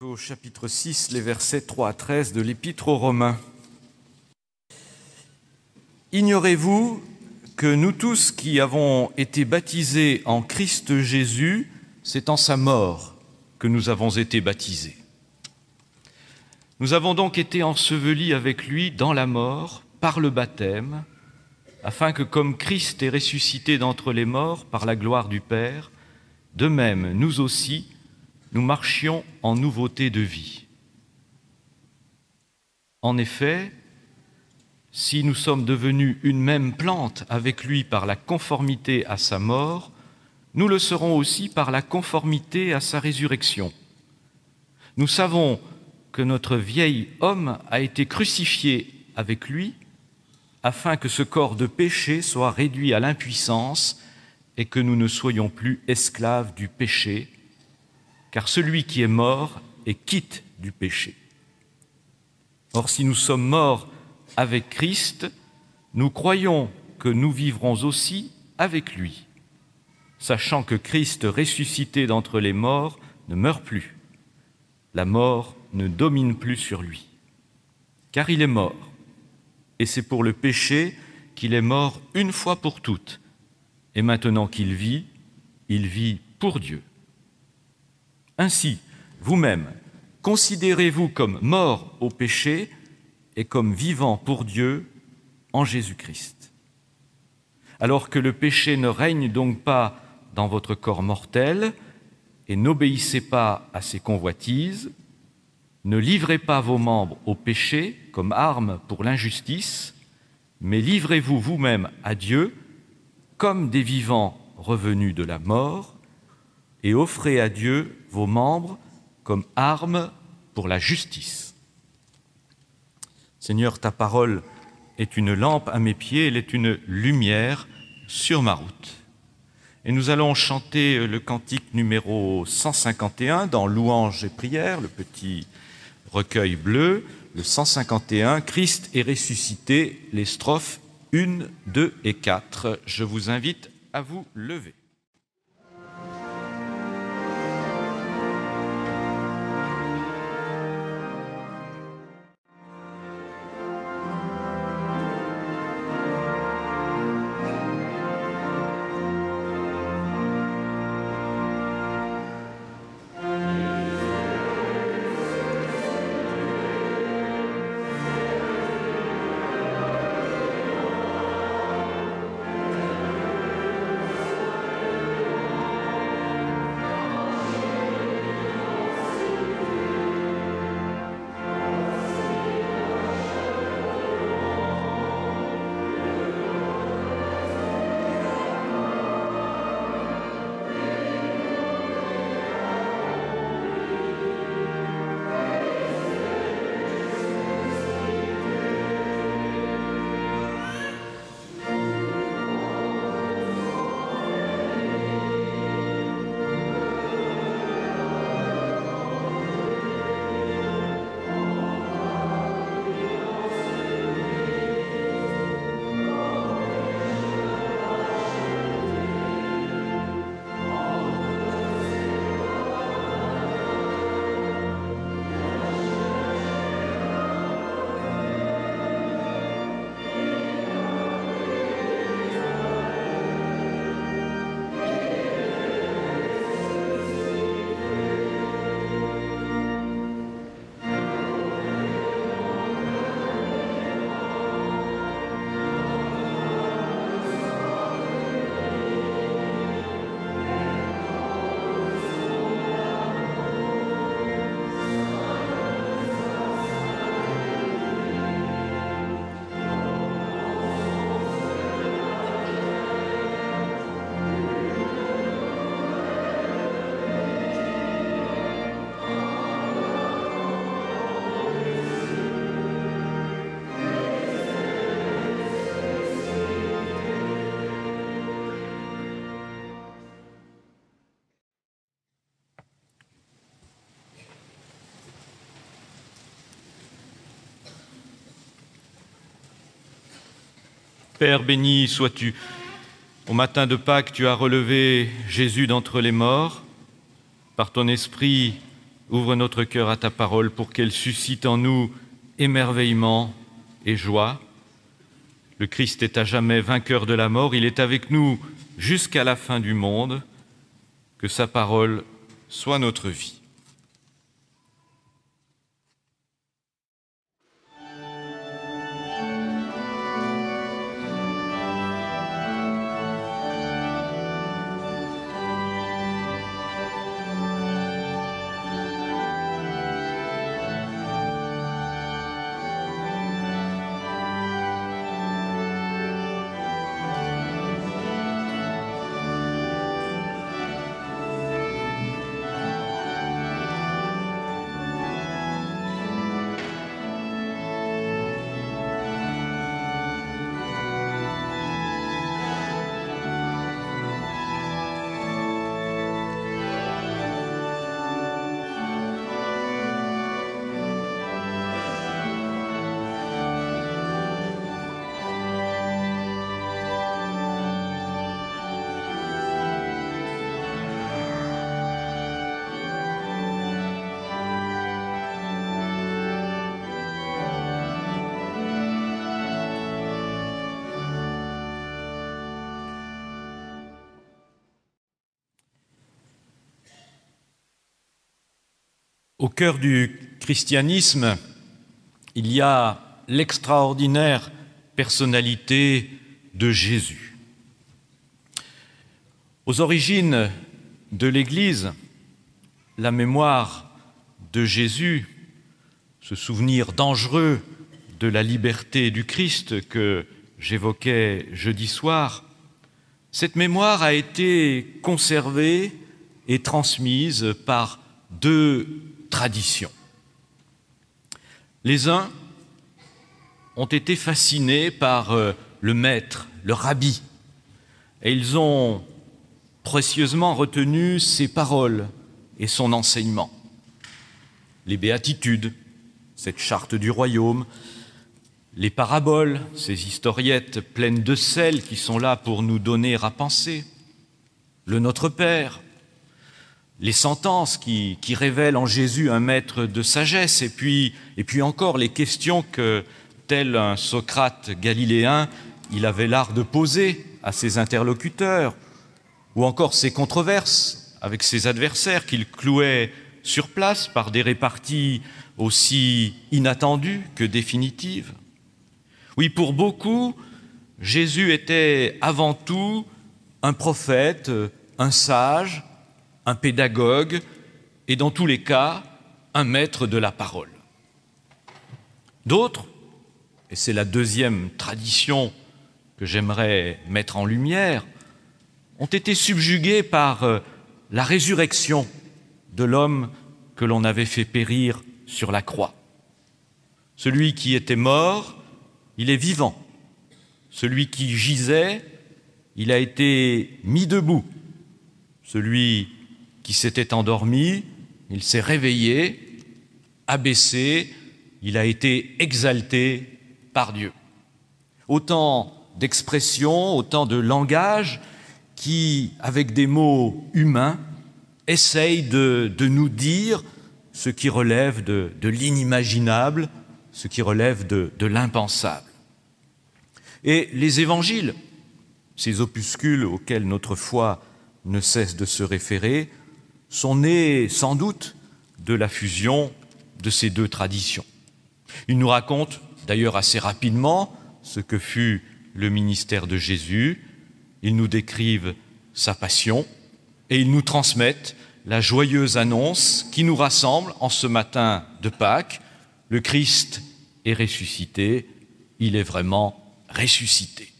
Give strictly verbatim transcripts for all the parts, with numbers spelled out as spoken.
Au chapitre six, les versets trois à treize de l'Épître aux Romains. Ignorez-vous que nous tous qui avons été baptisés en Christ Jésus, c'est en sa mort que nous avons été baptisés. Nous avons donc été ensevelis avec lui dans la mort par le baptême, afin que comme Christ est ressuscité d'entre les morts par la gloire du Père, de même nous aussi, nous marchions en nouveauté de vie. En effet, si nous sommes devenus une même plante avec lui par la conformité à sa mort, nous le serons aussi par la conformité à sa résurrection. Nous savons que notre vieil homme a été crucifié avec lui, afin que ce corps de péché soit réduit à l'impuissance et que nous ne soyons plus esclaves du péché, car celui qui est mort est quitte du péché. Or, si nous sommes morts avec Christ, nous croyons que nous vivrons aussi avec lui, sachant que Christ ressuscité d'entre les morts ne meurt plus. La mort ne domine plus sur lui, car il est mort, et c'est pour le péché qu'il est mort une fois pour toutes, et maintenant qu'il vit, il vit pour Dieu. Ainsi, vous-même, considérez-vous comme morts au péché et comme vivants pour Dieu en Jésus-Christ. Alors que le péché ne règne donc pas dans votre corps mortel et n'obéissez pas à ses convoitises, ne livrez pas vos membres au péché comme armes pour l'injustice, mais livrez-vous vous-même à Dieu comme des vivants revenus de la mort, et offrez à Dieu vos membres comme armes pour la justice. Seigneur, ta parole est une lampe à mes pieds, elle est une lumière sur ma route. Et nous allons chanter le cantique numéro cent cinquante et un dans Louanges et prières, le petit recueil bleu, le cent cinquante et un, Christ est ressuscité, les strophes un, deux et quatre. Je vous invite à vous lever. Père, béni sois-tu. Au matin de Pâques, tu as relevé Jésus d'entre les morts. Par ton esprit, ouvre notre cœur à ta parole pour qu'elle suscite en nous émerveillement et joie. Le Christ est à jamais vainqueur de la mort, il est avec nous jusqu'à la fin du monde. Que sa parole soit notre vie. Au cœur du christianisme, il y a l'extraordinaire personnalité de Jésus. Aux origines de l'Église, la mémoire de Jésus, ce souvenir dangereux de la liberté du Christ que j'évoquais jeudi soir, cette mémoire a été conservée et transmise par deux traditions. Les uns ont été fascinés par le maître, le rabbi, et ils ont précieusement retenu ses paroles et son enseignement. Les béatitudes, cette charte du royaume, les paraboles, ces historiettes pleines de sel qui sont là pour nous donner à penser, le Notre Père, les sentences qui, qui révèlent en Jésus un maître de sagesse, et puis, et puis encore les questions que, tel un Socrate galiléen, il avait l'art de poser à ses interlocuteurs, ou encore ses controverses avec ses adversaires qu'il clouait sur place par des réparties aussi inattendues que définitives. Oui, pour beaucoup, Jésus était avant tout un prophète, un sage, un pédagogue et dans tous les cas, un maître de la parole. D'autres, et c'est la deuxième tradition que j'aimerais mettre en lumière, ont été subjugués par la résurrection de l'homme que l'on avait fait périr sur la croix. Celui qui était mort, il est vivant. Celui qui gisait, il a été mis debout. Celui qui s'était endormi, il s'est réveillé, abaissé, il a été exalté par Dieu. Autant d'expressions, autant de langages qui, avec des mots humains, essayent de, de nous dire ce qui relève de, de l'inimaginable, ce qui relève de, de l'impensable. Et les évangiles, ces opuscules auxquels notre foi ne cesse de se référer, sont nés sans doute de la fusion de ces deux traditions. Ils nous racontent d'ailleurs assez rapidement ce que fut le ministère de Jésus, ils nous décrivent sa passion et ils nous transmettent la joyeuse annonce qui nous rassemble en ce matin de Pâques. Le Christ est ressuscité, il est vraiment ressuscité.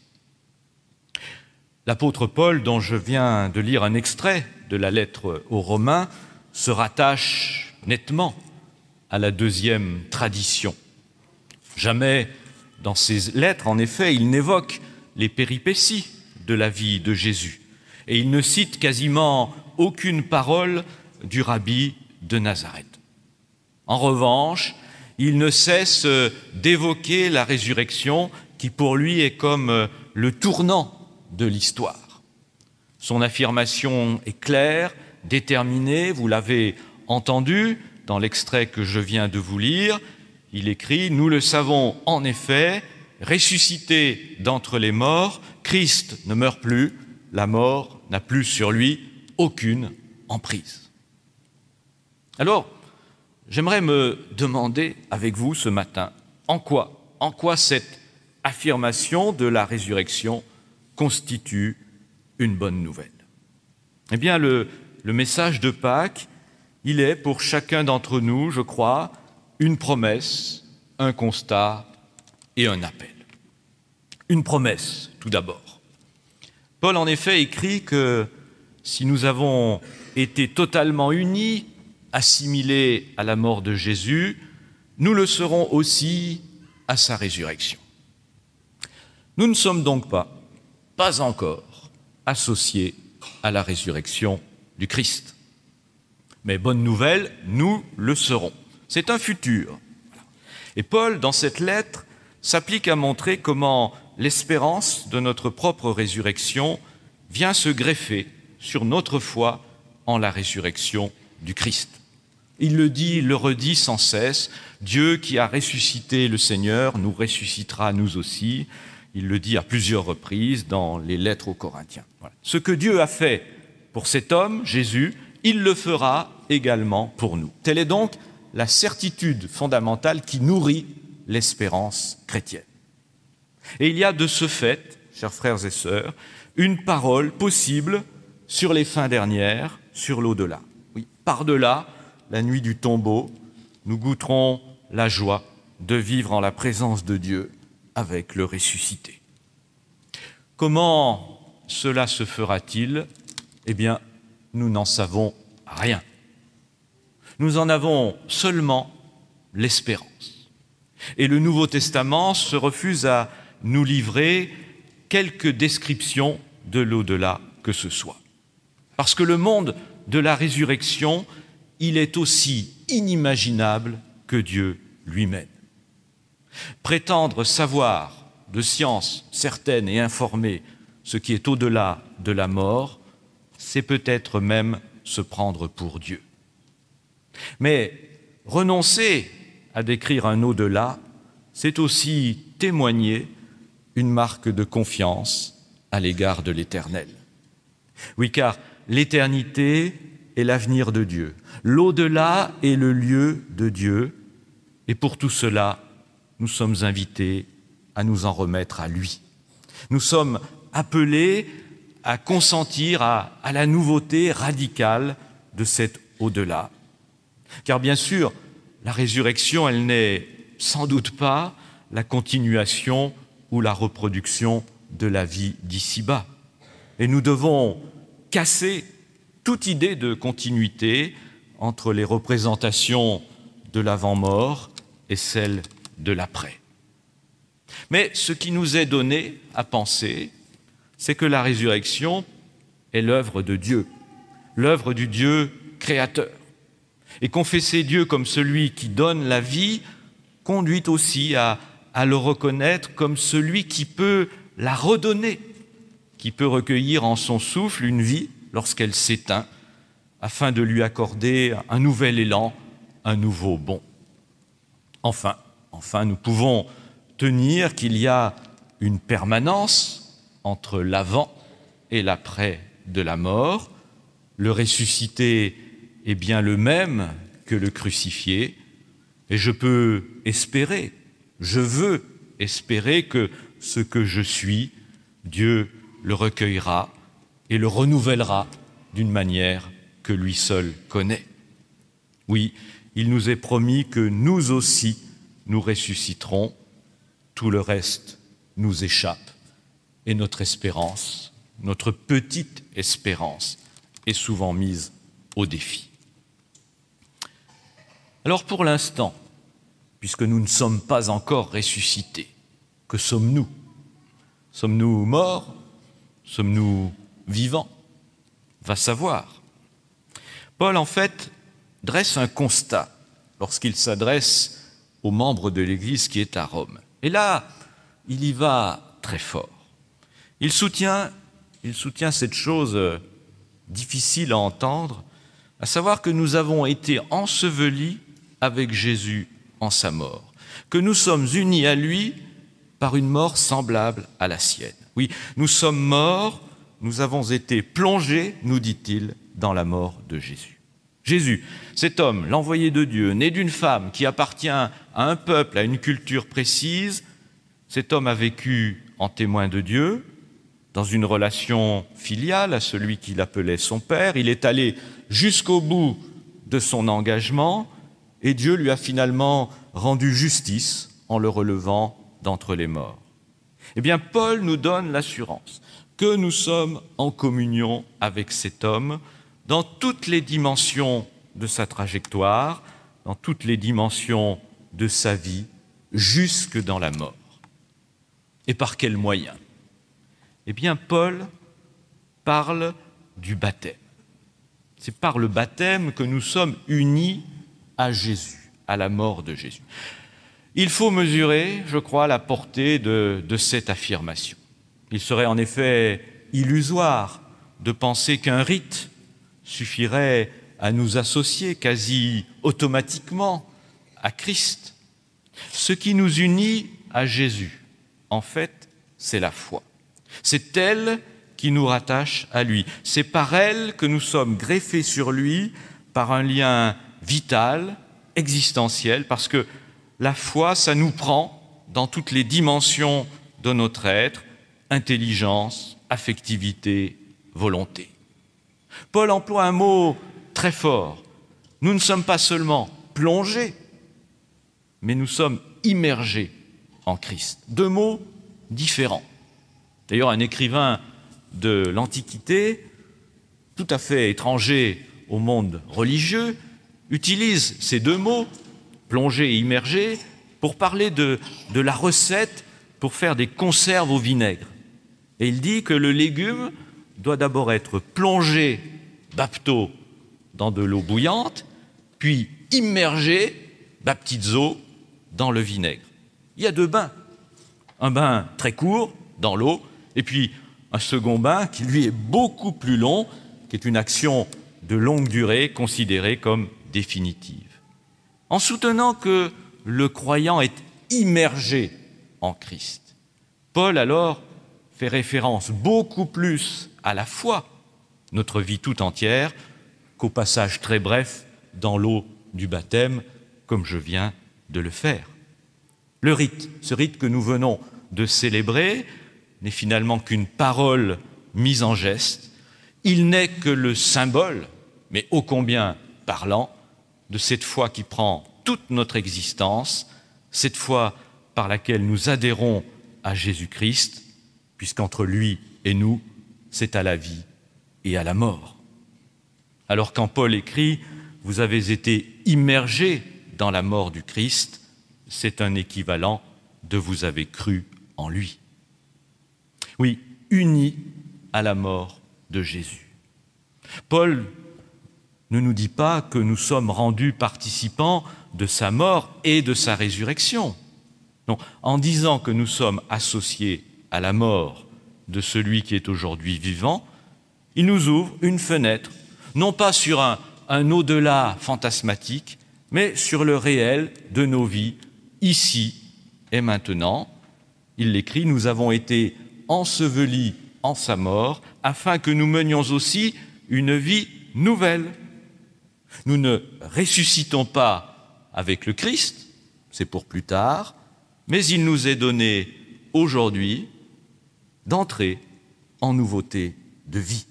L'apôtre Paul, dont je viens de lire un extrait de la lettre aux Romains, se rattache nettement à la deuxième tradition. Jamais dans ses lettres, en effet, il n'évoque les péripéties de la vie de Jésus et il ne cite quasiment aucune parole du rabbi de Nazareth. En revanche, il ne cesse d'évoquer la résurrection qui pour lui est comme le tournant de l'histoire. Son affirmation est claire, déterminée, vous l'avez entendu, dans l'extrait que je viens de vous lire, il écrit « Nous le savons en effet, ressuscité d'entre les morts, Christ ne meurt plus, la mort n'a plus sur lui aucune emprise. » Alors, j'aimerais me demander avec vous ce matin, en quoi, en quoi cette affirmation de la résurrection constitue une bonne nouvelle. Eh bien, le, le message de Pâques, il est pour chacun d'entre nous, je crois, une promesse, un constat et un appel. Une promesse, tout d'abord. Paul, en effet, écrit que si nous avons été totalement unis, assimilés à la mort de Jésus, nous le serons aussi à sa résurrection. Nous ne sommes donc pas, pas encore, associés à la résurrection du Christ. Mais bonne nouvelle, nous le serons. C'est un futur. Et Paul, dans cette lettre, s'applique à montrer comment l'espérance de notre propre résurrection vient se greffer sur notre foi en la résurrection du Christ. Il le dit, le redit sans cesse, Dieu qui a ressuscité le Seigneur nous ressuscitera nous aussi. Il le dit à plusieurs reprises dans les lettres aux Corinthiens. Voilà. Ce que Dieu a fait pour cet homme, Jésus, il le fera également pour nous. Telle est donc la certitude fondamentale qui nourrit l'espérance chrétienne. Et il y a de ce fait, chers frères et sœurs, une parole possible sur les fins dernières, sur l'au-delà. Oui, par-delà la nuit du tombeau, nous goûterons la joie de vivre en la présence de Dieu avec le ressuscité. Comment cela se fera-t-il ? Eh bien, nous n'en savons rien. Nous en avons seulement l'espérance. Et le Nouveau Testament se refuse à nous livrer quelque description de l'au-delà que ce soit. Parce que le monde de la résurrection, il est aussi inimaginable que Dieu lui-même. Prétendre savoir de science certaine et informée ce qui est au-delà de la mort, c'est peut-être même se prendre pour Dieu. Mais renoncer à décrire un au-delà, c'est aussi témoigner une marque de confiance à l'égard de l'Éternel. Oui, car l'éternité est l'avenir de Dieu. L'au-delà est le lieu de Dieu. Et pour tout cela, nous sommes invités à nous en remettre à lui. Nous sommes appelés à consentir à, à la nouveauté radicale de cet au-delà. Car bien sûr, la résurrection, elle n'est sans doute pas la continuation ou la reproduction de la vie d'ici-bas. Et nous devons casser toute idée de continuité entre les représentations de l'avant-mort et celles de l'après. Mais ce qui nous est donné à penser, c'est que la résurrection est l'œuvre de Dieu, l'œuvre du Dieu créateur. Et confesser Dieu comme celui qui donne la vie conduit aussi à, à le reconnaître comme celui qui peut la redonner, qui peut recueillir en son souffle une vie lorsqu'elle s'éteint, afin de lui accorder un nouvel élan, un nouveau bond. Enfin, enfin, nous pouvons tenir qu'il y a une permanence entre l'avant et l'après de la mort. Le ressuscité est bien le même que le crucifié, et je peux espérer, je veux espérer que ce que je suis, Dieu le recueillera et le renouvellera d'une manière que lui seul connaît. Oui, il nous est promis que nous aussi, nous ressusciterons, tout le reste nous échappe, et notre espérance, notre petite espérance, est souvent mise au défi. Alors pour l'instant, puisque nous ne sommes pas encore ressuscités, que sommes-nous ? Sommes-nous morts ? Sommes-nous vivants ? Va savoir. Paul, en fait, dresse un constat lorsqu'il s'adresse aux membres de l'Église qui est à Rome. Et là, il y va très fort. Il soutient, il soutient cette chose difficile à entendre, à savoir que nous avons été ensevelis avec Jésus en sa mort, que nous sommes unis à lui par une mort semblable à la sienne. Oui, nous sommes morts, nous avons été plongés, nous dit-il, dans la mort de Jésus. Jésus, cet homme, l'envoyé de Dieu, né d'une femme qui appartient à un peuple, à une culture précise, cet homme a vécu en témoin de Dieu, dans une relation filiale à celui qu'il appelait son père. Il est allé jusqu'au bout de son engagement et Dieu lui a finalement rendu justice en le relevant d'entre les morts. Eh bien, Paul nous donne l'assurance que nous sommes en communion avec cet homme dans toutes les dimensions de sa trajectoire, dans toutes les dimensions de sa vie, jusque dans la mort. Et par quels moyens ? Eh bien, Paul parle du baptême. C'est par le baptême que nous sommes unis à Jésus, à la mort de Jésus. Il faut mesurer, je crois, la portée de, de cette affirmation. Il serait en effet illusoire de penser qu'un rite suffirait à nous associer quasi automatiquement à Christ. Ce qui nous unit à Jésus, en fait, c'est la foi. C'est elle qui nous rattache à lui. C'est par elle que nous sommes greffés sur lui par un lien vital, existentiel, parce que la foi, ça nous prend dans toutes les dimensions de notre être, intelligence, affectivité, volonté. Paul emploie un mot très fort. Nous ne sommes pas seulement plongés, mais nous sommes immergés en Christ. Deux mots différents. D'ailleurs, un écrivain de l'Antiquité, tout à fait étranger au monde religieux, utilise ces deux mots, plongé et immergé, pour parler de, de la recette pour faire des conserves au vinaigre. Et il dit que le légume doit d'abord être plongé, bapto, dans de l'eau bouillante, puis immergé, baptizo, dans le vinaigre. Il y a deux bains. Un bain très court, dans l'eau, et puis un second bain qui, lui, est beaucoup plus long, qui est une action de longue durée considérée comme définitive. En soutenant que le croyant est immergé en Christ, Paul, alors, fait référence beaucoup plus à la foi, notre vie tout entière, qu'au passage très bref dans l'eau du baptême, comme je viens de le faire. Le rite, ce rite que nous venons de célébrer, n'est finalement qu'une parole mise en geste. Il n'est que le symbole, mais ô combien parlant, de cette foi qui prend toute notre existence, cette foi par laquelle nous adhérons à Jésus-Christ, puisqu'entre lui et nous, c'est à la vie et à la mort. Alors quand Paul écrit « Vous avez été immergés dans la mort du Christ », c'est un équivalent de « Vous avez cru en lui ». Oui, unis à la mort de Jésus. Paul ne nous dit pas que nous sommes rendus participants de sa mort et de sa résurrection. Non, en disant que nous sommes associés à la mort de celui qui est aujourd'hui vivant, il nous ouvre une fenêtre, non pas sur un, un au-delà fantasmatique, mais sur le réel de nos vies, ici et maintenant. Il l'écrit, nous avons été ensevelis en sa mort, afin que nous menions aussi une vie nouvelle. Nous ne ressuscitons pas avec le Christ, c'est pour plus tard, mais il nous est donné aujourd'hui d'entrer en nouveauté de vie.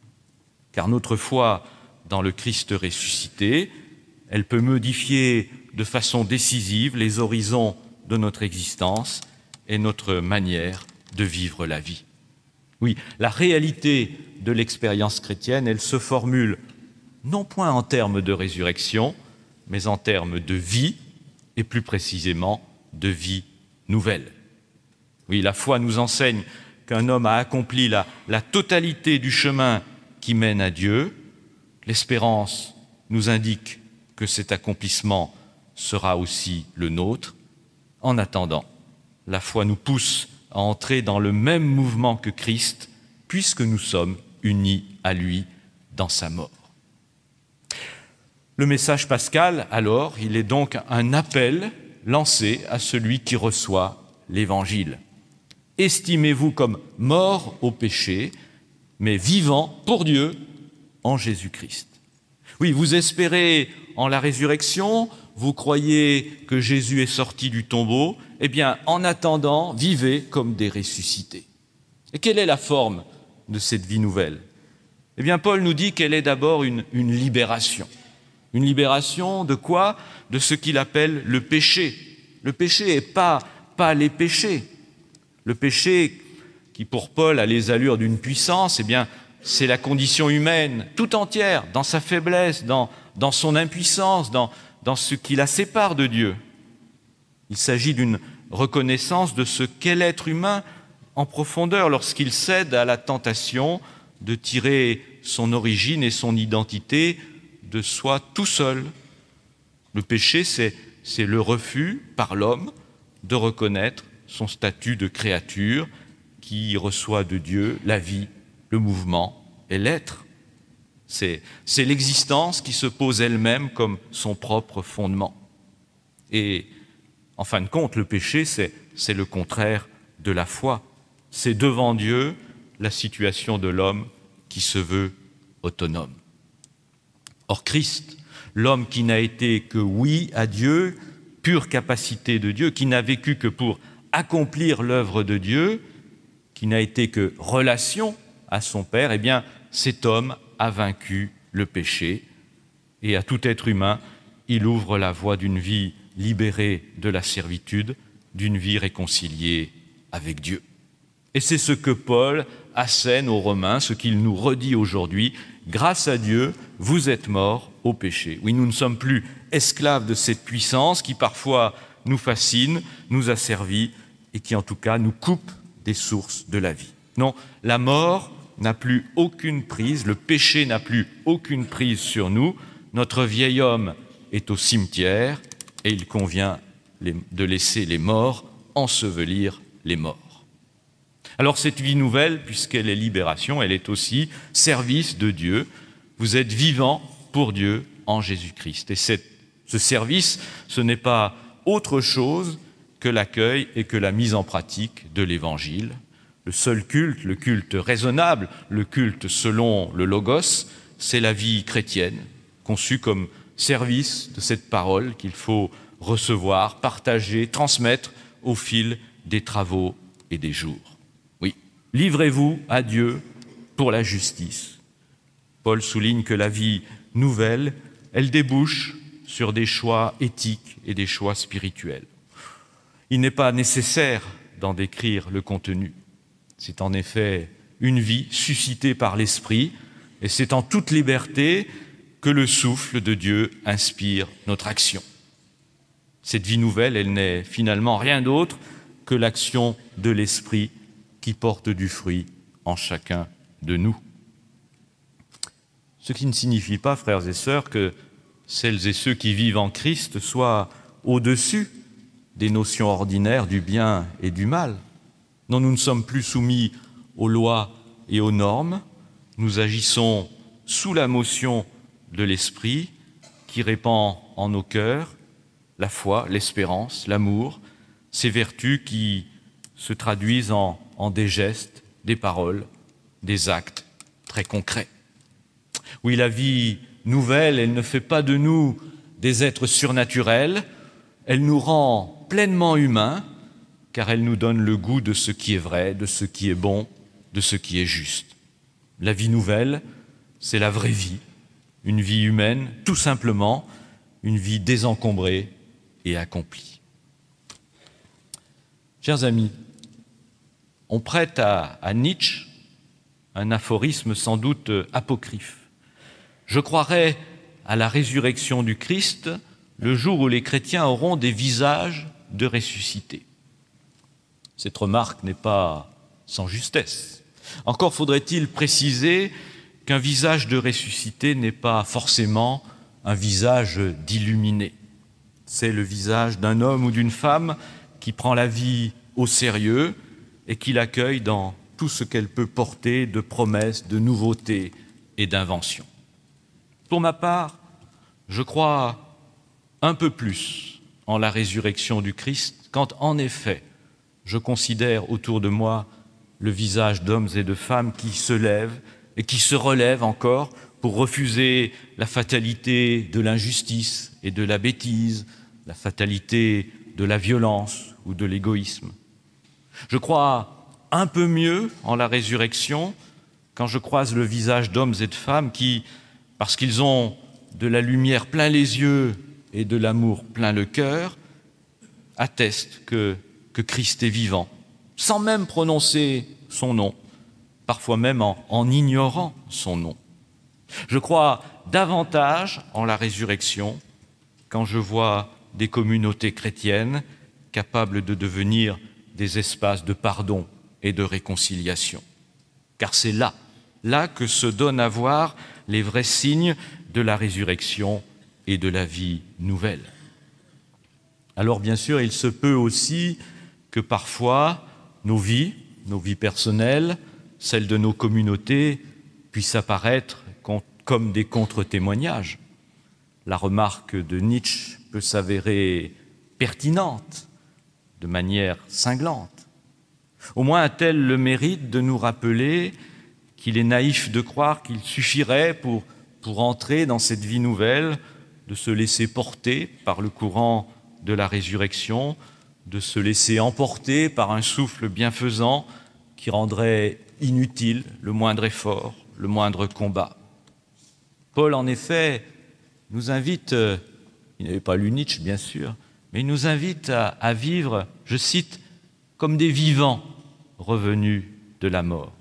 Car notre foi dans le Christ ressuscité, elle peut modifier de façon décisive les horizons de notre existence et notre manière de vivre la vie. Oui, la réalité de l'expérience chrétienne, elle se formule non point en termes de résurrection, mais en termes de vie, et plus précisément de vie nouvelle. Oui, la foi nous enseigne qu'un homme a accompli la, la totalité du chemin qui mène à Dieu. L'espérance nous indique que cet accomplissement sera aussi le nôtre. En attendant, la foi nous pousse à entrer dans le même mouvement que Christ, puisque nous sommes unis à lui dans sa mort. Le message pascal, alors, il est donc un appel lancé à celui qui reçoit l'Évangile. Estimez-vous comme mort au péché, mais vivant pour Dieu en Jésus-Christ. Oui, vous espérez en la résurrection, vous croyez que Jésus est sorti du tombeau, eh bien, en attendant, vivez comme des ressuscités. Et quelle est la forme de cette vie nouvelle? Eh bien, Paul nous dit qu'elle est d'abord une, une libération. Une libération de quoi? De ce qu'il appelle le péché. Le péché n'est pas, pas les péchés. Le péché, qui pour Paul a les allures d'une puissance, eh bien, c'est la condition humaine tout entière, dans sa faiblesse, dans, dans son impuissance, dans, dans ce qui la sépare de Dieu. Il s'agit d'une reconnaissance de ce qu'est l'être humain en profondeur lorsqu'il cède à la tentation de tirer son origine et son identité de soi tout seul. Le péché, c'est, c'est le refus par l'homme de reconnaître son statut de créature qui reçoit de Dieu la vie, le mouvement et l'être. C'est, c'est l'existence qui se pose elle-même comme son propre fondement. Et en fin de compte, le péché, c'est, c'est le contraire de la foi. C'est devant Dieu la situation de l'homme qui se veut autonome. Or Christ, l'homme qui n'a été que oui à Dieu, pure capacité de Dieu, qui n'a vécu que pour accomplir l'œuvre de Dieu, qui n'a été que relation à son Père, eh bien, cet homme a vaincu le péché. Et à tout être humain, il ouvre la voie d'une vie libérée de la servitude, d'une vie réconciliée avec Dieu. Et c'est ce que Paul assène aux Romains, ce qu'il nous redit aujourd'hui. Grâce à Dieu, vous êtes morts au péché. Oui, nous ne sommes plus esclaves de cette puissance qui parfois nous fascine, nous asservit et qui en tout cas nous coupe des sources de la vie. Non, la mort n'a plus aucune prise, le péché n'a plus aucune prise sur nous. Notre vieil homme est au cimetière et il convient de laisser les morts ensevelir les morts. Alors cette vie nouvelle, puisqu'elle est libération, elle est aussi service de Dieu. Vous êtes vivants pour Dieu en Jésus-Christ. Et cette, ce service, ce n'est pas autre chose que l'accueil et que la mise en pratique de l'Évangile. Le seul culte, le culte raisonnable, le culte selon le Logos, c'est la vie chrétienne, conçue comme service de cette parole qu'il faut recevoir, partager, transmettre au fil des travaux et des jours. Oui, livrez-vous à Dieu pour la justice. Paul souligne que la vie nouvelle, elle débouche sur des choix éthiques et des choix spirituels. Il n'est pas nécessaire d'en décrire le contenu. C'est en effet une vie suscitée par l'Esprit, et c'est en toute liberté que le souffle de Dieu inspire notre action. Cette vie nouvelle, elle n'est finalement rien d'autre que l'action de l'Esprit qui porte du fruit en chacun de nous. Ce qui ne signifie pas, frères et sœurs, que celles et ceux qui vivent en Christ soient au-dessus des notions ordinaires du bien et du mal. Non, nous ne sommes plus soumis aux lois et aux normes, nous agissons sous la motion de l'Esprit qui répand en nos cœurs la foi, l'espérance, l'amour, ces vertus qui se traduisent en, en des gestes, des paroles, des actes très concrets. Oui, la vie nouvelle, elle ne fait pas de nous des êtres surnaturels, elle nous rend pleinement humains, car elle nous donne le goût de ce qui est vrai, de ce qui est bon, de ce qui est juste. La vie nouvelle, c'est la vraie vie, une vie humaine, tout simplement, une vie désencombrée et accomplie. Chers amis, on prête à, à Nietzsche un aphorisme sans doute apocryphe. Je croirai à la résurrection du Christ le jour où les chrétiens auront des visages de ressuscités. Cette remarque n'est pas sans justesse. Encore faudrait-il préciser qu'un visage de ressuscité n'est pas forcément un visage d'illuminé. C'est le visage d'un homme ou d'une femme qui prend la vie au sérieux et qui l'accueille dans tout ce qu'elle peut porter de promesses, de nouveautés et d'inventions. Pour ma part, Je crois un peu plus en la résurrection du Christ quand, en effet, je considère autour de moi le visage d'hommes et de femmes qui se lèvent et qui se relèvent encore pour refuser la fatalité de l'injustice et de la bêtise, la fatalité de la violence ou de l'égoïsme. Je crois un peu mieux en la résurrection quand je croise le visage d'hommes et de femmes qui, parce qu'ils ont de la lumière plein les yeux et de l'amour plein le cœur, attestent que, que Christ est vivant, sans même prononcer son nom, parfois même en, en ignorant son nom. Je crois davantage en la résurrection quand je vois des communautés chrétiennes capables de devenir des espaces de pardon et de réconciliation. Car c'est là, là que se donnent à voir les vrais signes de la résurrection et de la vie nouvelle. Alors bien sûr, il se peut aussi que parfois nos vies, nos vies personnelles, celles de nos communautés, puissent apparaître comme des contre-témoignages. La remarque de Nietzsche peut s'avérer pertinente, de manière cinglante. Au moins a-t-elle le mérite de nous rappeler qu'il est naïf de croire qu'il suffirait pour, pour entrer dans cette vie nouvelle, de se laisser porter par le courant de la résurrection, de se laisser emporter par un souffle bienfaisant qui rendrait inutile le moindre effort, le moindre combat. Paul, en effet, nous invite, euh, il n'avait pas lu Nietzsche, bien sûr, mais il nous invite à, à vivre, je cite, comme des vivants revenus de la mort.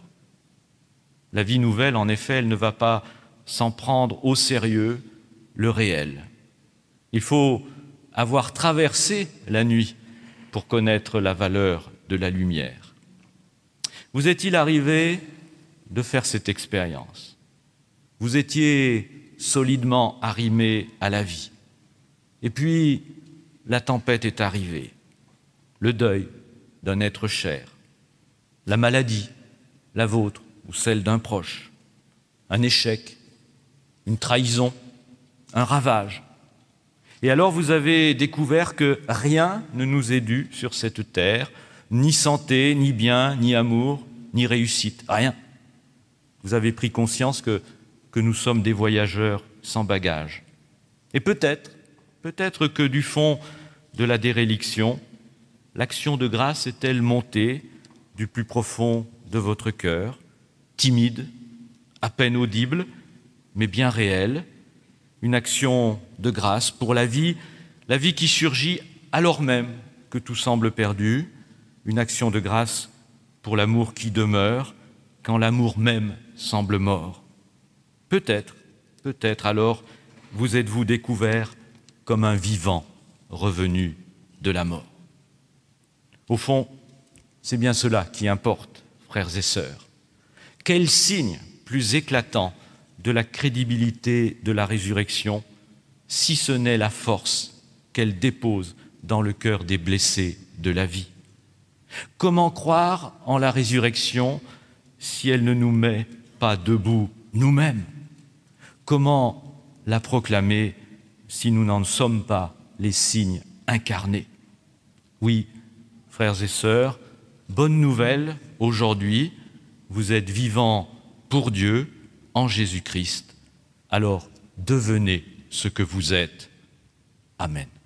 La vie nouvelle, en effet, elle ne va pas s'en prendre au sérieux le réel. Il faut avoir traversé la nuit pour connaître la valeur de la lumière. Vous est-il arrivé de faire cette expérience ? Vous étiez solidement arrimé à la vie. Et puis, la tempête est arrivée. Le deuil d'un être cher, la maladie, la vôtre ou celle d'un proche, un échec, une trahison, un ravage. Et alors vous avez découvert que rien ne nous est dû sur cette terre, ni santé, ni bien, ni amour, ni réussite, rien. Vous avez pris conscience que, que nous sommes des voyageurs sans bagages. Et peut-être, peut-être que du fond de la déréliction, l'action de grâce est-elle montée du plus profond de votre cœur, timide, à peine audible, mais bien réelle, une action de grâce pour la vie, la vie qui surgit alors même que tout semble perdu, une action de grâce pour l'amour qui demeure quand l'amour même semble mort. Peut-être, peut-être alors vous êtes-vous découvert comme un vivant revenu de la mort. Au fond, c'est bien cela qui importe, frères et sœurs. Quel signe plus éclatant de la crédibilité de la résurrection, si ce n'est la force qu'elle dépose dans le cœur des blessés de la vie? Comment croire en la résurrection si elle ne nous met pas debout nous-mêmes? Comment la proclamer si nous n'en sommes pas les signes incarnés? Oui, frères et sœurs, bonne nouvelle, aujourd'hui, vous êtes vivants pour Dieu en Jésus-Christ. Alors, devenez ce que vous êtes. Amen.